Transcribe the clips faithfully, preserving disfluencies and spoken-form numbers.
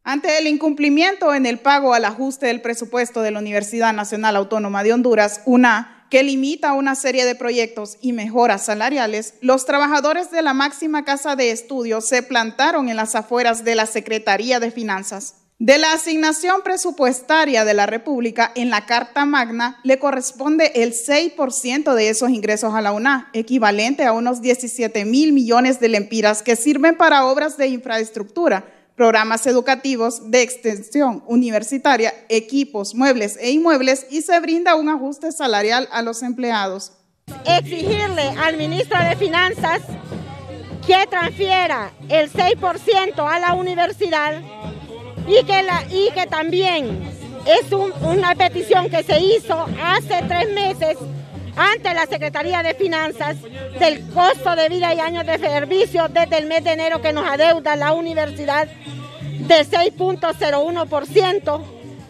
Ante el incumplimiento en el pago al ajuste del presupuesto de la Universidad Nacional Autónoma de Honduras, U N A, que limita una serie de proyectos y mejoras salariales, los trabajadores de la máxima casa de estudios se plantaron en las afueras de la Secretaría de Finanzas. De la asignación presupuestaria de la República en la Carta Magna le corresponde el seis por ciento de esos ingresos a la U N A, equivalente a unos diecisiete mil millones de lempiras que sirven para obras de infraestructura, programas educativos de extensión universitaria, equipos, muebles e inmuebles, y se brinda un ajuste salarial a los empleados. Exigirle al ministro de Finanzas que transfiera el seis por ciento a la universidad y que, la, y que también es un, una petición que se hizo hace tres meses ante la Secretaría de Finanzas del costo de vida y años de servicio desde el mes de enero que nos adeuda la universidad de seis punto cero uno por ciento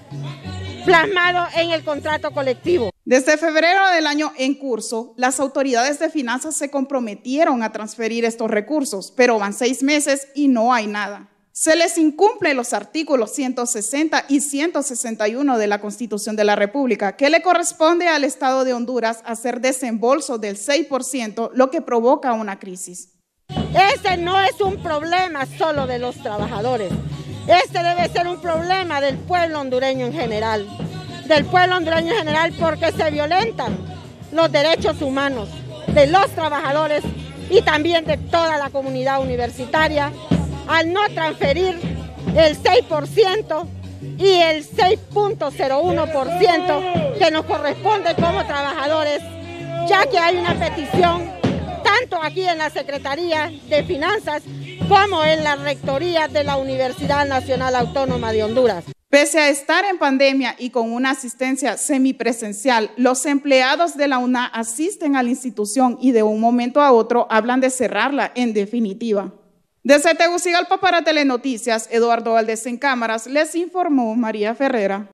plasmado en el contrato colectivo. Desde febrero del año en curso, las autoridades de finanzas se comprometieron a transferir estos recursos, pero van seis meses y no hay nada. Se les incumplen los artículos ciento sesenta y ciento sesenta y uno de la Constitución de la República, que le corresponde al Estado de Honduras hacer desembolso del seis por ciento, lo que provoca una crisis. Este no es un problema solo de los trabajadores, este debe ser un problema del pueblo hondureño en general, del pueblo hondureño en general porque se violentan los derechos humanos de los trabajadores y también de toda la comunidad universitaria, al no transferir el seis por ciento y el seis punto cero uno por ciento que nos corresponde como trabajadores, ya que hay una petición tanto aquí en la Secretaría de Finanzas como en la Rectoría de la Universidad Nacional Autónoma de Honduras. Pese a estar en pandemia y con una asistencia semipresencial, los empleados de la U N A asisten a la institución y de un momento a otro hablan de cerrarla en definitiva. Desde Tegucigalpa para Telenoticias, Eduardo Valdés en cámaras, les informó María Ferrera.